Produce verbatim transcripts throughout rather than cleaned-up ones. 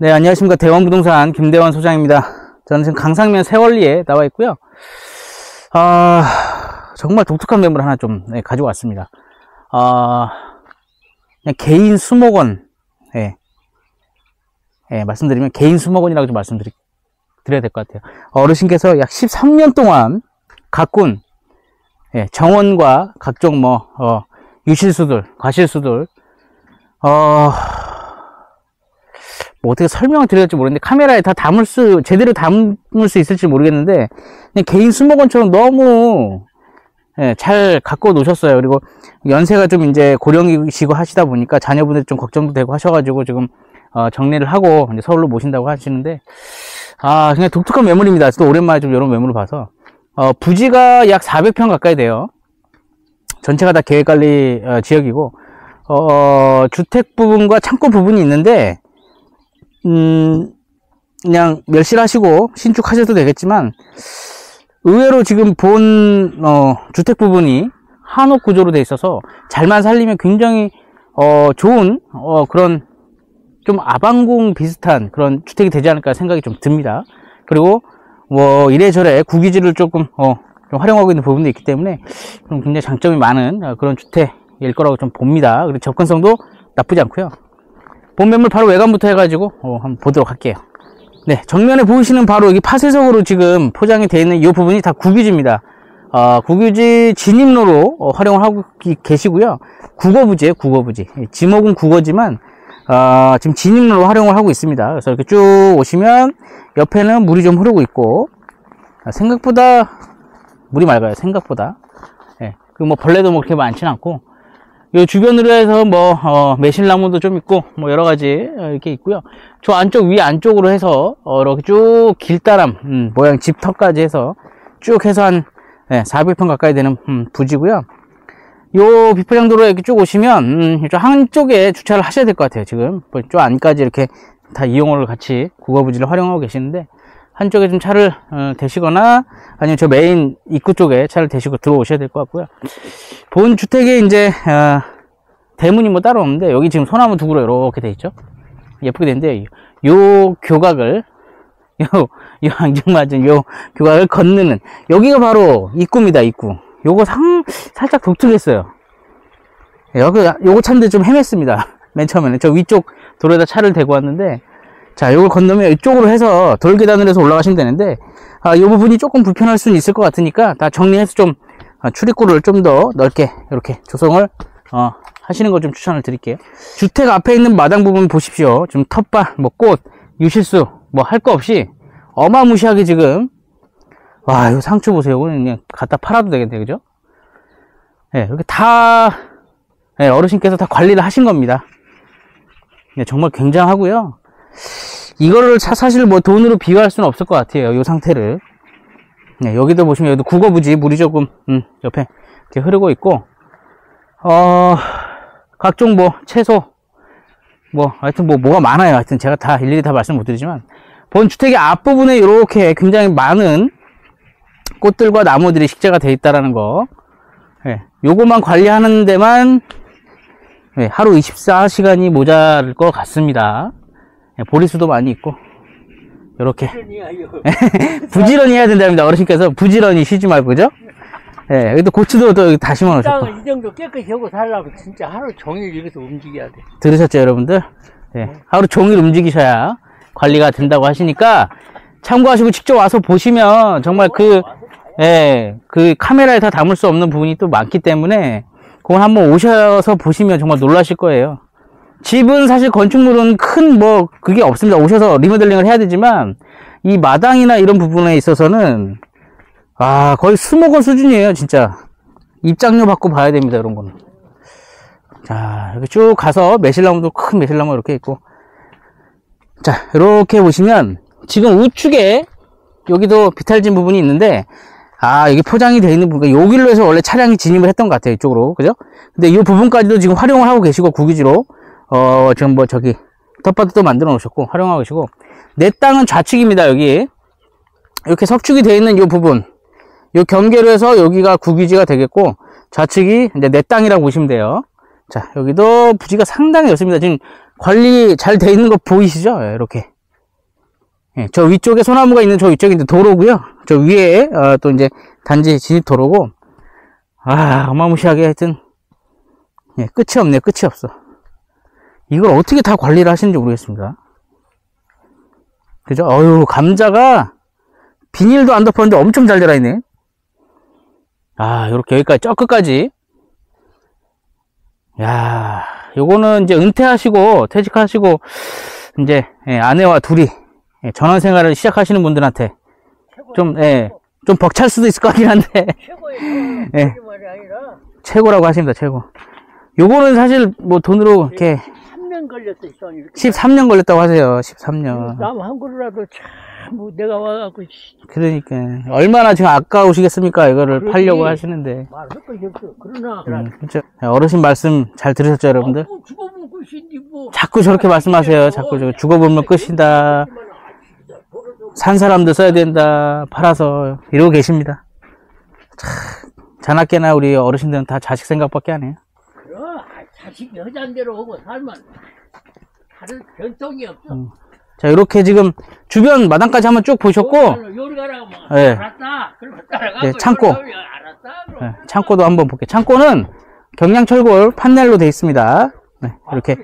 네, 안녕하십니까. 대원부동산 김대원 소장입니다. 저는 지금 강상면 세월리에 나와 있고요. 아, 정말 독특한 매물 하나 좀 네, 가지고 왔습니다. 아, 그냥 개인 수목원, 예, 예, 말씀드리면 개인 수목원이라고 좀 말씀드려야 될 것 같아요. 어르신께서 약 십삼 년 동안 가꾼 예, 정원과 각종 뭐 어, 유실수들, 과실수들, 어, 뭐 어떻게 설명을 드려야 될지 모르겠는데 카메라에 다 담을 수 제대로 담을 수 있을지 모르겠는데 그냥 개인 수목원처럼 너무 예, 잘 갖고 놓으셨어요. 그리고 연세가 좀 이제 고령이시고 하시다 보니까 자녀분들 좀 걱정도 되고 하셔가지고 지금 어, 정리를 하고 이제 서울로 모신다고 하시는데 아 그냥 독특한 매물입니다. 또 오랜만에 좀 이런 매물을 봐서 어, 부지가 약 사백 평 가까이 돼요. 전체가 다 계획관리 어, 지역이고 어, 주택 부분과 창고 부분이 있는데 음, 그냥 멸실하시고 신축하셔도 되겠지만 의외로 지금 본 어, 주택 부분이 한옥 구조로 되어 있어서 잘만 살리면 굉장히 어, 좋은 어, 그런 좀 아방궁 비슷한 그런 주택이 되지 않을까 생각이 좀 듭니다. 그리고 뭐 이래저래 구기지를 조금 어, 좀 활용하고 있는 부분도 있기 때문에 좀 굉장히 장점이 많은 어, 그런 주택일 거라고 좀 봅니다. 그리고 접근성도 나쁘지 않고요. 본 매물 바로 외관부터 해가지고 어, 한번 보도록 할게요. 네, 정면에 보이시는 바로 여기 파쇄석으로 지금 포장이 되어 있는 이 부분이 다 국유지입니다. 어, 국유지 진입로로 어, 활용을 하고 계시고요. 국어부지예요, 국어부지. 지목은 국어지만 어, 지금 진입로로 활용을 하고 있습니다. 그래서 이렇게 쭉 오시면 옆에는 물이 좀 흐르고 있고 생각보다 물이 맑아요. 생각보다. 네, 그리고 뭐 벌레도 뭐 그렇게 많지는 않고. 요 주변으로 해서 뭐 어, 매실나무도 좀 있고 뭐 여러 가지 이렇게 있고요. 저 안쪽 위 안쪽으로 해서 어, 이렇게 쭉 길다람 음, 모양 집터까지 해서 쭉 해서 한 네, 사백 평 가까이 되는 음, 부지고요. 요 비포장도로 이렇게 쭉 오시면 음, 저 한쪽에 주차를 하셔야 될 것 같아요. 지금 저 안까지 이렇게 다 이용을 같이 국어부지를 활용하고 계시는데 한쪽에 좀 차를 어, 대시거나 아니면 저 메인 입구 쪽에 차를 대시고 들어오셔야 될 것 같고요. 본 주택에 이제 어, 대문이 뭐 따로 없는데 여기 지금 소나무 두구로 이렇게 돼 있죠. 예쁘게 되는데 요 교각을 요, 요 앙증맞은 요 교각을 건너는 여기가 바로 입구입니다. 입구. 요거 상 살짝 독특했어요. 여기 요거 찾는데 좀 헤맸습니다. 맨 처음에는 저 위쪽 도로에다 차를 대고 왔는데 자, 요걸 건너면 이쪽으로 해서 돌계단으로 해서 올라가시면 되는데, 아, 요 부분이 조금 불편할 수는 있을 것 같으니까, 다 정리해서 좀, 아, 출입구를 좀 더 넓게, 이렇게 조성을, 어, 하시는 걸 좀 추천을 드릴게요. 주택 앞에 있는 마당 부분 보십시오. 좀 텃밭, 뭐 꽃, 유실수, 뭐 할 거 없이, 어마무시하게 지금, 와, 요 상추 보세요. 이거는 그냥 갖다 팔아도 되겠네요. 그죠? 예, 네, 이렇게 다, 네, 어르신께서 다 관리를 하신 겁니다. 네, 정말 굉장하고요. 이거를 사실 뭐 돈으로 비교할 수는 없을 것 같아요. 이 상태를. 네, 여기도 보시면 여기도 국어부지 물이 조금 음, 옆에 이렇게 흐르고 있고 어 각종 뭐 채소 뭐 하여튼 뭐 뭐가 많아요. 하여튼 제가 다 일일이 다 말씀 못 드리지만 본 주택의 앞부분에 이렇게 굉장히 많은 꽃들과 나무들이 식재가 되어 있다라는 거. 네, 요것만 관리하는 데만 네, 하루 이십사 시간이 모자랄 것 같습니다. 보리수도 많이 있고 이렇게 부지런히 해야 된답니다. 어르신께서 부지런히 쉬지 말고 그죠? 예, 네, 여기도 고추도 또 다 심어 놓으셨고 이 정도 깨끗이 하고 살려면 진짜 하루 종일 여기서 움직여야 돼. 들으셨죠 여러분들? 예, 네, 하루 종일 움직이셔야 관리가 된다고 하시니까 참고하시고 직접 와서 보시면 정말 그 예, 그 카메라에 다 담을 수 없는 부분이 또 많기 때문에 그건 한번 오셔서 보시면 정말 놀라실 거예요. 집은 사실 건축물은 큰 뭐 그게 없습니다. 오셔서 리모델링을 해야 되지만 이 마당이나 이런 부분에 있어서는 아 거의 수목원 수준이에요. 진짜 입장료 받고 봐야 됩니다. 이런 거는. 자 이렇게 쭉 가서 매실나무도 큰 매실나무 이렇게 있고 자 이렇게 보시면 지금 우측에 여기도 비탈진 부분이 있는데 아 여기 포장이 되어 있는 부분 여기로 해서 원래 차량이 진입을 했던 것 같아요. 이쪽으로 그죠? 근데 이 부분까지도 지금 활용을 하고 계시고 구기지로 어, 지금 뭐 저기 텃밭도 만들어 놓으셨고 활용하고 계시고 내 땅은 좌측입니다. 여기 이렇게 석축이 되어 있는 이 부분 이 경계로 해서 여기가 구기지가 되겠고 좌측이 이제 내 땅이라고 보시면 돼요. 자 여기도 부지가 상당히 넓습니다. 지금 관리 잘 되어 있는 거 보이시죠? 이렇게 예, 저 위쪽에 소나무가 있는 저 위쪽이 이제 도로고요. 저 위에 어, 또 이제 단지 진입 도로고. 아, 어마무시하게 하여튼 예, 끝이 없네요. 끝이 없어. 이걸 어떻게 다 관리를 하시는지 모르겠습니다. 그죠? 어휴, 감자가 비닐도 안 덮었는데 엄청 잘 자라 있네. 아, 요렇게 여기까지 저 끝까지. 야, 요거는 이제 은퇴하시고 퇴직하시고 이제 예, 아내와 둘이 예, 전원 생활을 시작하시는 분들한테 좀 예, 좀 벅찰 수도 있을 것 같긴 한데 최고의 예, 말이 아니라 최고라고 하십니다. 최고. 요거는 사실 뭐 돈으로 이렇게 삼 년 걸렸어, 시간이. 이렇게. 십삼 년 걸렸다고 하세요. 십삼 년. 남 한 그루라도 참, 뭐 내가 와갖고, 씨, 그러니까 얼마나 지금 아까우시겠습니까? 이거를 그러지. 팔려고 하시는데. 말할 것이 없어. 그러나, 음, 그렇죠. 어르신 말씀 잘 들으셨죠, 여러분들? 뭐 죽어먹고 싶니, 뭐. 자꾸 저렇게 말씀하세요. 자꾸 저 죽어보면 끝이다. 산 사람도 써야 된다. 팔아서 이러고 계십니다. 참 자나깨나 우리 어르신들은 다 자식 생각밖에 안 해요. 그럼, 자식이 허장대로 오고 살면, 다른 변동이 없어. 음. 자, 이렇게 지금 주변 마당까지 한번 쭉 보셨고, 요리 가라고, 뭐. 예. 알았다. 그러면 따라가고. 네, 창고. 요리 가면 알았다. 그럼. 네, 창고도 한번 볼게요. 창고는 경량철골 판넬로 되어 있습니다. 네, 이렇게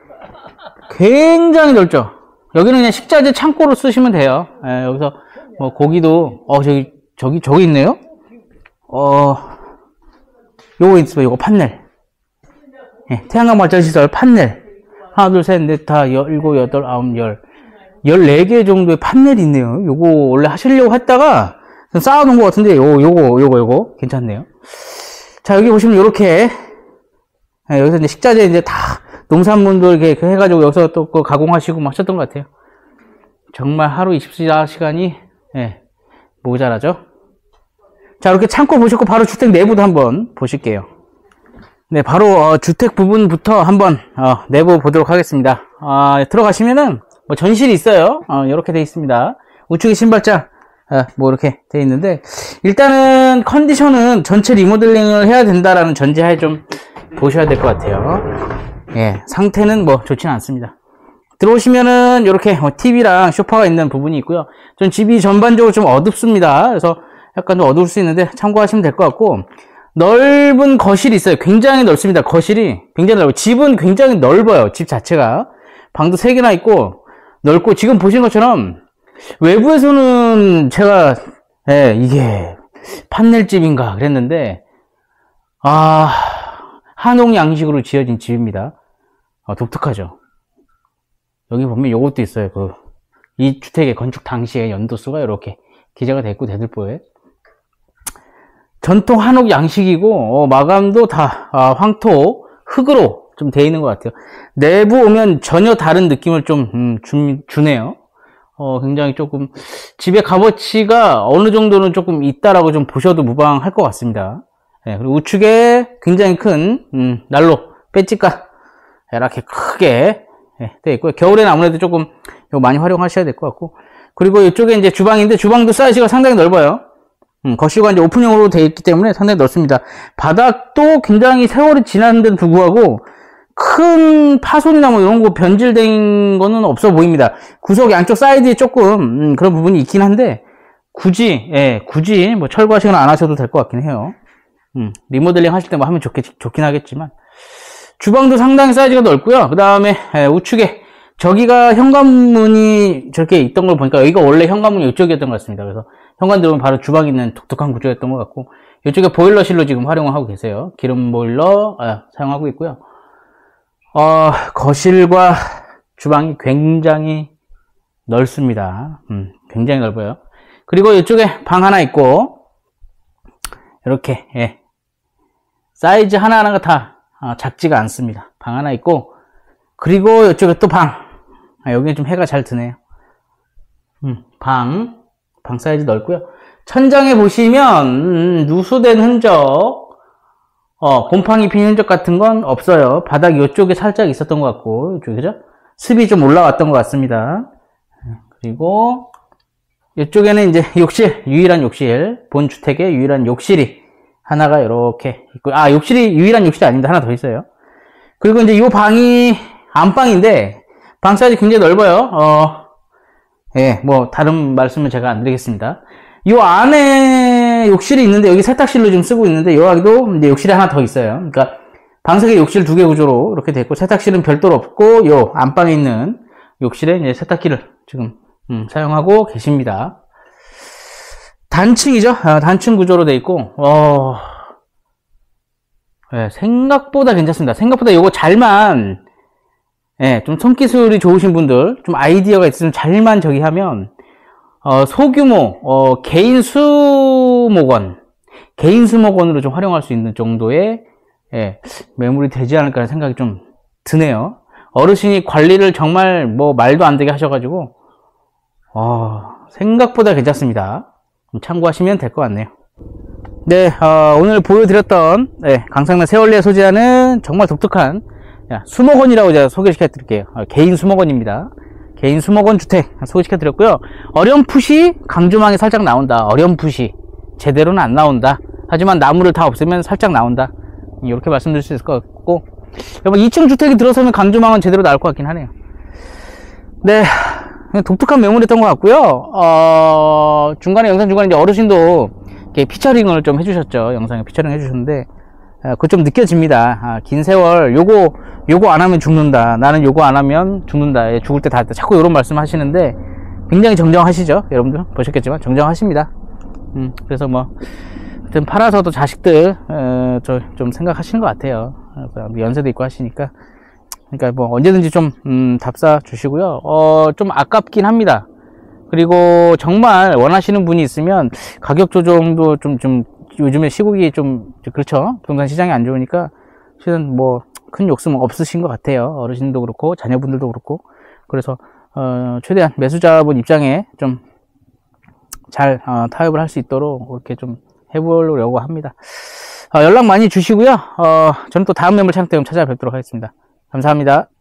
굉장히 넓죠. 여기는 그냥 식자재 창고로 쓰시면 돼요. 네, 여기서 뭐 고기도 어 저기 저기 저기 있네요. 어 요거 있어요. 요거 판넬. 네, 태양광 발전 시설 판넬. 하나 둘 셋 넷 다 일곱 여덟 아홉 열 열네 개 정도의 판넬이 있네요. 요거 원래 하시려고 했다가 쌓아놓은 것 같은데 요 요거 요거 요거 괜찮네요. 자, 여기 보시면 요렇게 네, 여기서 이제 식자재 이제 다 농산물들 이렇게 해가지고 여기서 또 그 가공하시고 막 하셨던 것 같아요. 정말 하루 이십사 시간이 예, 모자라죠. 자, 이렇게 창고 보셨고 바로 주택 내부도 한번 보실게요. 네, 바로 어, 주택 부분부터 한번 어, 내부 보도록 하겠습니다. 어, 들어가시면은 뭐 전실이 있어요. 어, 이렇게 돼 있습니다. 우측에 신발장 어, 뭐 이렇게 돼 있는데 일단은 컨디션은 전체 리모델링을 해야 된다라는 전제하에 좀 보셔야 될 것 같아요. 예, 상태는 뭐 좋지는 않습니다. 들어오시면은 이렇게 티비랑 소파가 있는 부분이 있고요. 전 집이 전반적으로 좀 어둡습니다. 그래서 약간 좀 어두울 수 있는데 참고하시면 될 것 같고, 넓은 거실이 있어요. 굉장히 넓습니다. 거실이 굉장히 넓어요. 집은 굉장히 넓어요. 집 자체가 방도 세 개나 있고 넓고, 지금 보신 것처럼 외부에서는 제가 예, 이게 판넬집인가 그랬는데 아, 한옥 양식으로 지어진 집입니다. 아, 독특하죠. 여기 보면 요것도 있어요. 그, 이 주택의 건축 당시의 연도수가 이렇게 기재가 되어 있고, 대들보에. 전통 한옥 양식이고, 어, 마감도 다, 아, 황토, 흙으로 좀 되어 있는 것 같아요. 내부 오면 전혀 다른 느낌을 좀, 음, 주, 주네요. 어, 굉장히 조금, 집의 값어치가 어느 정도는 조금 있다라고 좀 보셔도 무방할 것 같습니다. 네, 그리고 우측에 굉장히 큰, 음, 난로, 배지가 이렇게 크게, 네, 되어 있고요. 겨울에는 아무래도 조금 이거 많이 활용하셔야 될 것 같고, 그리고 이쪽에 이제 주방인데, 주방도 사이즈가 상당히 넓어요. 음, 거실과 이제 오픈형으로 되어 있기 때문에 상당히 넓습니다. 바닥도 굉장히 세월이 지났는데도 불구하고 큰 파손이나 뭐 이런 거 변질된 거는 없어 보입니다. 구석 양쪽 사이드에 조금 음, 그런 부분이 있긴 한데 굳이 예, 굳이 뭐 철거하시거나 안 하셔도 될 것 같긴 해요. 음, 리모델링 하실 때 뭐 하면 좋겠, 좋긴 하겠지만, 주방도 상당히 사이즈가 넓고요. 그 다음에 우측에 저기가 현관문이 저렇게 있던 걸 보니까 여기가 원래 현관문이 이쪽이었던 것 같습니다. 그래서 현관 들어오면 바로 주방이 있는 독특한 구조였던 것 같고, 이쪽에 보일러실로 지금 활용을 하고 계세요. 기름 보일러 아, 사용하고 있고요. 어, 거실과 주방이 굉장히 넓습니다. 음, 굉장히 넓어요. 그리고 이쪽에 방 하나 있고, 이렇게 예, 사이즈 하나하나가 다 아, 작지가 않습니다. 방 하나 있고, 그리고 이쪽에 또 방. 아, 여기는 좀 해가 잘 드네요. 음, 방. 방 사이즈 넓고요. 천장에 보시면 음, 누수된 흔적, 어, 곰팡이 핀 흔적 같은 건 없어요. 바닥 이쪽에 살짝 있었던 것 같고, 이쪽에, 그죠? 습이 좀 올라왔던 것 같습니다. 그리고 이쪽에는 이제 욕실, 유일한 욕실, 본 주택의 유일한 욕실이 하나가 이렇게 있고, 아, 욕실이 유일한 욕실이 아닙니다. 하나 더 있어요. 그리고 이제 이 방이 안방인데, 방 사이즈 굉장히 넓어요. 어, 예, 뭐 다른 말씀은 제가 안 드리겠습니다. 이 안에 욕실이 있는데 여기 세탁실로 지금 쓰고 있는데 여기도 이제 욕실이 하나 더 있어요. 그러니까 방석에 욕실 두 개 구조로 이렇게 돼 있고 세탁실은 별도로 없고 요 안방에 있는 욕실에 이제 세탁기를 지금 음, 사용하고 계십니다. 단층이죠. 아, 단층 구조로 돼 있고 어, 예, 생각보다 괜찮습니다. 생각보다 요거 잘만 예, 좀 손기술이 좋으신 분들, 좀 아이디어가 있으면 잘만 저기 하면, 어, 소규모, 어, 개인 수목원, 개인 수목원으로 좀 활용할 수 있는 정도의, 예, 매물이 되지 않을까 하는 생각이 좀 드네요. 어르신이 관리를 정말 뭐 말도 안 되게 하셔가지고, 어, 생각보다 괜찮습니다. 참고하시면 될 것 같네요. 네, 어, 오늘 보여드렸던, 네, 강상면 세월리에 소재하는 정말 독특한 수목원이라고 제가 소개시켜 드릴게요. 개인 수목원입니다. 개인 수목원 주택 소개시켜 드렸고요. 어렴풋이 강조망이 살짝 나온다. 어렴풋이 제대로는 안 나온다. 하지만 나무를 다 없애면 살짝 나온다. 이렇게 말씀드릴 수 있을 것 같고, 이 층 주택이 들어서면 강조망은 제대로 나올 것 같긴 하네요. 네, 독특한 매물이었던 것 같고요. 어, 중간에 영상 중간에 이제 어르신도 피처링을 좀 해주셨죠. 영상에 피처링 해주셨는데 그거 좀 느껴집니다. 아, 긴 세월 요거 요거 안 하면 죽는다. 나는 요거 안 하면 죽는다. 예, 죽을 때 다 자꾸 이런 말씀 하시는데 굉장히 정정하시죠. 여러분들 보셨겠지만 정정하십니다. 음, 그래서 뭐 하여튼 팔아서도 자식들 어, 저 좀 생각하시는 것 같아요. 연세도 있고 하시니까. 그러니까 뭐 언제든지 좀 음, 답사 주시고요. 어, 좀 아깝긴 합니다. 그리고 정말 원하시는 분이 있으면 가격 조정도 좀 좀 요즘에 시국이 좀 그렇죠. 부동산 시장이 안 좋으니까 실은 뭐 큰 욕심 없으신 것 같아요. 어르신도 그렇고 자녀분들도 그렇고. 그래서 어, 최대한 매수자분 입장에 좀 잘 어, 타협을 할 수 있도록 그렇게 좀 해보려고 합니다. 어, 연락 많이 주시고요. 어, 저는 또 다음 매물 촬영 때 찾아뵙도록 하겠습니다. 감사합니다.